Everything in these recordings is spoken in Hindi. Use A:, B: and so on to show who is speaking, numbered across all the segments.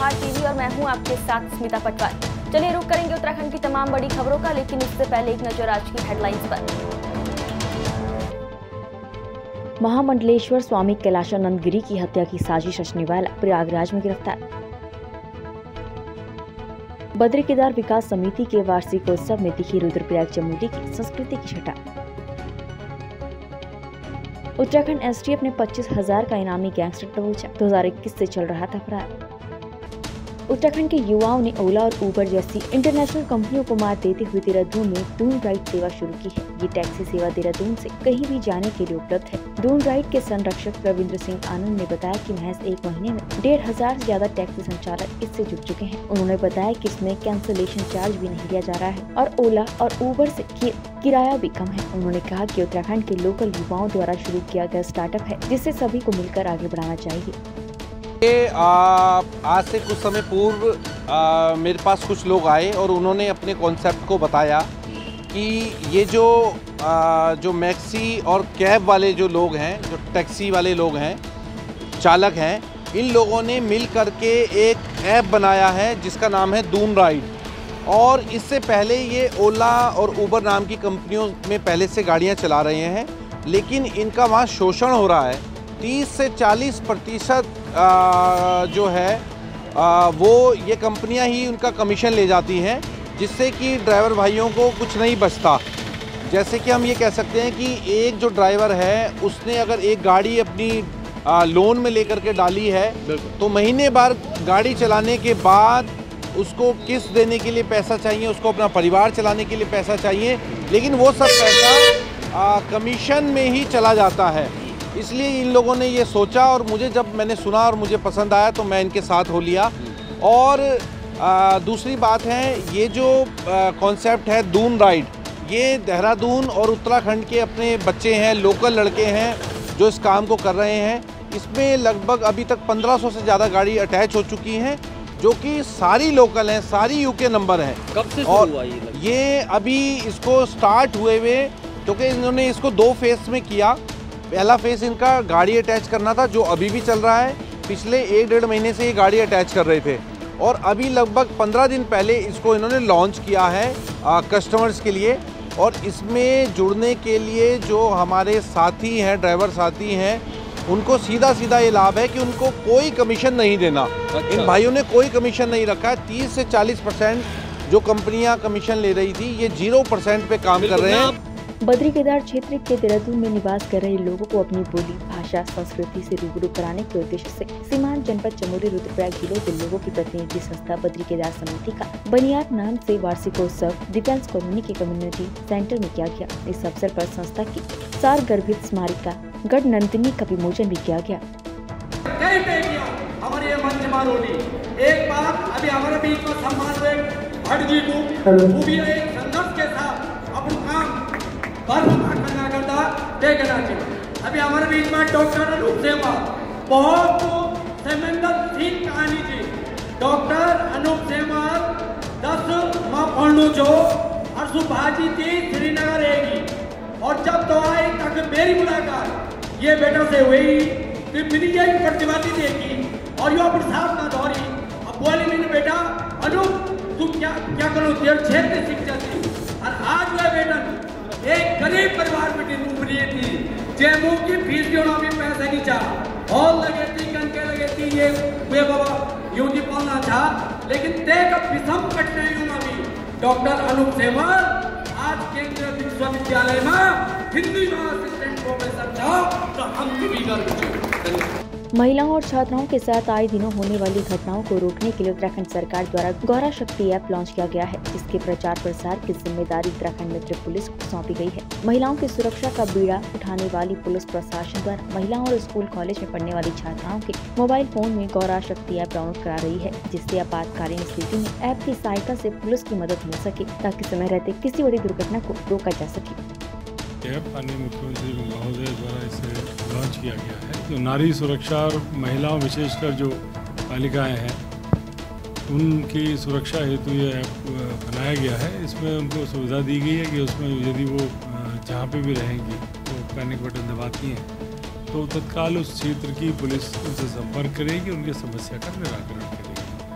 A: स्टार टीवी और मैं हूं आपके साथ स्मिता पटवार। चलिए रुक करेंगे उत्तराखंड की तमाम बड़ी खबरों का, लेकिन उससे पहले एक नजर आज की हेडलाइंस पर। महामंडलेश्वर स्वामी कैलाशानंद गिरी की हत्या की साजिश रचने वाला प्रयागराज में गिरफ्तार। बद्री केदार विकास समिति के वार्षिकोत्सव में दिखी रुद्रप्रयाग चमोली की संस्कृति की छटा। उत्तराखंड एसटीएफ ने 25,000 का इनामी गैंगस्टर दबोचा। 2021 से चल रहा था फरार। उत्तराखंड के युवाओं ने ओला और उबर जैसी इंटरनेशनल कंपनियों को मात देते हुए देहरादून में दून राइड सेवा शुरू की है। ये टैक्सी सेवा देहरादून से कहीं भी जाने के लिए उपलब्ध है। दून राइड के संरक्षक रविंद्र सिंह आनंद ने बताया कि महज एक महीने में 1,500 से ज्यादा टैक्सी संचालक इससे जुड़ चुके हैं। उन्होंने बताया कि इसमें कैंसलेशन चार्ज भी नहीं लिया जा रहा है और ओला और उबर से किराया भी कम है। उन्होंने कहा कि उत्तराखंड के लोकल युवाओं द्वारा शुरू किया गया स्टार्टअप है, जिससे सभी को मिलकर आगे बढ़ाना चाहिए।
B: आज से कुछ समय पूर्व मेरे पास कुछ लोग आए और उन्होंने अपने कॉन्सेप्ट को बताया कि ये जो मैक्सी और कैब वाले जो लोग हैं, जो टैक्सी वाले लोग हैं, चालक हैं, इन लोगों ने मिल करके एक ऐप बनाया है जिसका नाम है दून राइड। और इससे पहले ये ओला और उबर नाम की कंपनियों में पहले से गाड़ियाँ चला रहे हैं, लेकिन इनका वहाँ शोषण हो रहा है। 30 से 40% जो है वो ये कंपनियां ही उनका कमीशन ले जाती हैं, जिससे कि ड्राइवर भाइयों को कुछ नहीं बचता। जैसे कि हम ये कह सकते हैं कि एक जो ड्राइवर है उसने अगर एक गाड़ी अपनी लोन में लेकर के डाली है तो महीने भर गाड़ी चलाने के बाद उसको किस्त देने के लिए पैसा चाहिए, उसको अपना परिवार चलाने के लिए पैसा चाहिए, लेकिन वो सब पैसा कमीशन में ही चला जाता है। इसलिए इन लोगों ने ये सोचा और जब मैंने सुना और मुझे पसंद आया तो मैं इनके साथ हो लिया। और दूसरी बात है, ये जो कॉन्सेप्ट है दून राइड, ये देहरादून और उत्तराखंड के अपने बच्चे हैं, लोकल लड़के हैं जो इस काम को कर रहे हैं। इसमें लगभग अभी तक 1500 से ज़्यादा गाड़ी अटैच हो चुकी हैं, जो कि सारी लोकल हैं, सारी यूके नंबर हैं।
C: कब से
B: शुरू
C: हुआ
B: ये अभी इसको स्टार्ट हुए क्योंकि इन्होंने इसको 2 फेज़ में किया। पहला फेज़ इनका गाड़ी अटैच करना था, जो अभी भी चल रहा है। पिछले 1-1.5 महीने से ये गाड़ी अटैच कर रहे थे और अभी लगभग 15 दिन पहले इसको इन्होंने लॉन्च किया है कस्टमर्स के लिए। और इसमें जुड़ने के लिए जो हमारे साथी हैं, ड्राइवर साथी हैं, उनको सीधा ये लाभ है कि उनको कोई कमीशन नहीं देना। इन भाइयों ने कोई कमीशन नहीं रखा है। 30 से 40% जो कंपनियां कमीशन ले रही थी, ये 0% पे काम कर रहे हैं।
A: बद्री केदार क्षेत्र के देहरादून में निवास कर रहे लोगों को अपनी बोली, भाषा, संस्कृति से रूबरू कराने के उद्देश्य से सीमांत जनपद चमोली रुद्रप्रयाग जिलों के लोगों की प्रतिनिधि संस्था बद्री केदार समिति का बनियाद नाम से वार्षिकोत्सव डिफेंस कॉलोनी के कम्युनिटी सेंटर में किया गया। इस अवसर पर संस्था की सार गर्भित स्मारिका गढ़ नंदिनी का विमोचन भी किया गया।
D: हमारे एक बार अभी हमारे बीच में सम्मान भट्ट जी को वो भी एक संघर्ष के साथ अपना काम करता देखना चाहिए। अभी हमारे बीच में डॉक्टर अनूप सेमवाल, बहुत संवेदनशील कहानी थी। डॉक्टर अनूप सेमवाल 10 माँ पढ़ू जो और भाजी थी श्रीनगर रहेगी। और जब तो आई तक मेरी मुलाकात ये बेटा से हुई, फिर मिली यही प्रतिवादी देखी और यो प्रसाद ना दौरी। अब बोली मैंने, बेटा अनूप तुम क्या करो, देर क्षेत्र शिक्षा थी। और आज वह बेटा एक गरीब परिवार में उभरी थी, जेमू की फीस जोड़ा भी पैसे नहीं चाह, हॉल लगे थी, कंके लगे थी, ये वे बाबा यूजी पालना था, लेकिन देख विषम कठिनाइयों में भी डॉक्टर अनूप सेमवाल आज केंद्रीय विश्वविद्यालय में हिंदी में असिस्टेंट प्रोफेसर था। तो हम भी गर्व।
A: महिलाओं और छात्राओं के साथ आए दिनों होने वाली घटनाओं को रोकने के लिए उत्तराखंड सरकार द्वारा गौरा शक्ति ऐप लॉन्च किया गया है, जिसके प्रचार प्रसार की जिम्मेदारी उत्तराखंड मित्र पुलिस को सौंपी गई है। महिलाओं की सुरक्षा का बीड़ा उठाने वाली पुलिस प्रशासन द्वारा महिलाओं और स्कूल कॉलेज में पढ़ने वाली छात्राओं के मोबाइल फोन में गौरा शक्ति ऐप डाउनलोड करा रही है, जिससे आपातकालीन स्थिति में ऐप की सहायता से पुलिस की मदद मिल सके, ताकि समय रहते किसी बड़ी दुर्घटना को रोका जा सके।
E: ऐप माननीय मुख्यमंत्री महोदय द्वारा इसे लॉन्च किया गया है। जो नारी सुरक्षा और महिलाओं, विशेषकर जो बालिकाएं हैं, उनकी सुरक्षा हेतु ये ऐप बनाया गया है। इसमें उनको सुविधा दी गई है कि उसमें यदि वो जहाँ पे भी रहेंगी तो पैनिक बटन दबाती हैं तो तत्काल उस क्षेत्र की पुलिस उनसे संपर्क करेगी, उनकी समस्या का निराकरण करेगी।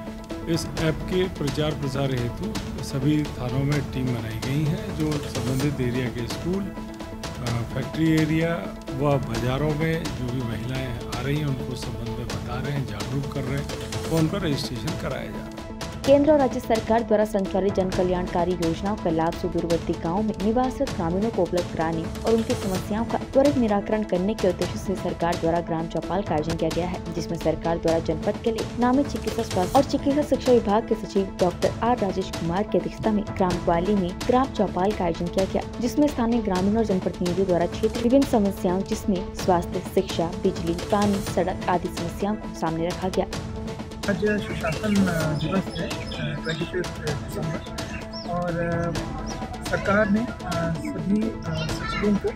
E: इस ऐप के प्रचार प्रसार हेतु सभी थानों में टीम बनाई गई है, जो संबंधित एरिया के स्कूल, फैक्ट्री एरिया व बाज़ारों में जो भी महिलाएं आ रही हैं उनको संबंध में बता रहे हैं, जागरूक कर रहे हैं, फ़ोन पर रजिस्ट्रेशन कराया जा रहा है।
A: केंद्र और राज्य सरकार द्वारा संचालित जन कल्याणकारी योजनाओं का लाभ सुदूरवर्ती गाँव में निवासरत ग्रामीणों को उपलब्ध कराने और उनकी समस्याओं का त्वरित निराकरण करने के उद्देश्य से सरकार द्वारा ग्राम चौपाल का आयोजन किया गया है, जिसमें सरकार द्वारा जनपद के लिए नामित चिकित्सा स्वास्थ्य और चिकित्सा शिक्षा विभाग के सचिव डॉक्टर आर राजेश कुमार की अध्यक्षता में ग्राम ग्वाली में ग्राम चौपाल का आयोजन किया गया, जिसमें स्थानीय ग्रामीण और जनप्रतिनिधियों द्वारा क्षेत्र विभिन्न समस्याओं जिसमें स्वास्थ्य, शिक्षा, बिजली, पानी, सड़क आदि समस्याओं को सामने रखा गया।
C: आज सुशासन दिवस है 25 दिसंबर और सरकार ने सभी सचिवों को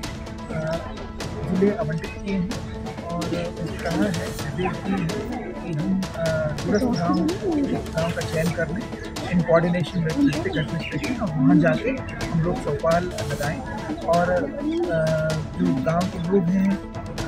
C: जिले आवंटित किए हैं और उन्होंने कहा है कि हम दूरस्थ गाँव का चयन कर लें in coordination with district administration और वहाँ जाके हम लोग चौपाल लगाएं और जो गाँव के लोग हैं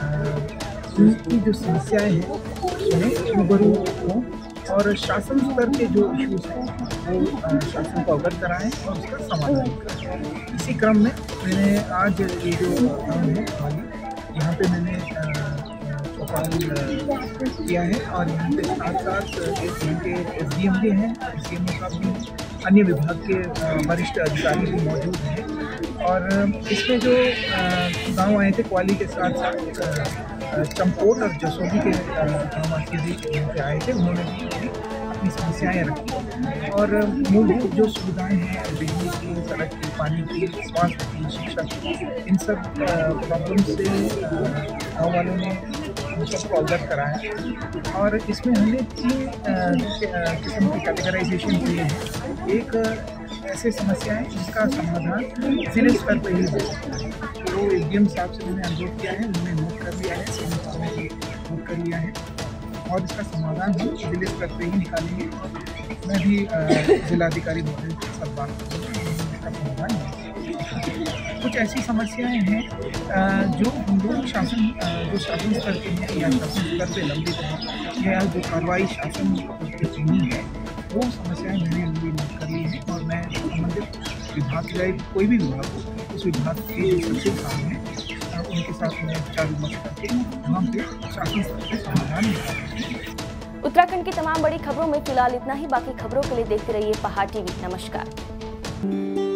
C: उनकी जो समस्याएं हैं उन्हें रूबरू हों और शासन स्तर के जो इश्यूज हैं वो शासन को अवगत कराएं और उसका समाधान करें। इसी क्रम में मैंने आज ये जो गाँव है यहाँ पे मैंने चौपाल किया है और यहाँ पे साथ साथ यहाँ के SDM भी हैं, CMO साहब भी, अन्य विभाग के वरिष्ठ अधिकारी भी मौजूद हैं और इसमें जो गाँव आए थे ग्वाली के साथ साथ चंपोट और जसोली के गाँववासी भी यहाँ पे आए थे, उन्होंने भी अपनी समस्याएं रखी और मूलभूत जो सुविधाएं हैं बिजली की, सड़क की, पानी की, स्वास्थ्य की, शिक्षा की, इन सब प्रॉब्लम से गाँव वालों ने सबको अवगत कराया और इसमें हमने 3 किस्म की कैटेगराइजेशन किए हैं। एक ऐसे समस्याएं जिसका समाधान जिले स्तर पर ही हो सकता है, तो SDM साहब से मैंने अनुरोध किया है, उन्होंने नोट कर लिया है, नोट कर लिया है और इसका समाधान हम जिले स्तर पर ही निकालेंगे। मैं भी जिलाधिकारी महोदय के साथ बात करूँगा, इसका समाधान कुछ ऐसी समस्याएं हैं जो हम लोग जो शासन स्तर के हैं या शासन स्तर पे लंबित हैं या जो कार्रवाई शासन की चीनी है वो समस्याएं मैंने अभी नोट कर ली हैं और मैं संबंधित विभाग चाहे कोई भी विभाग हो उस विभाग के जो सचिव काम हैं उनके साथ मैं विचार विमर्श करके वहाँ पे शासन स्तर पर समाधान निकालूंगा।
F: उत्तराखंड की तमाम बड़ी खबरों में फिलहाल इतना ही। बाकी खबरों के लिए देखते रहिए पहाड़ टीवी। नमस्कार।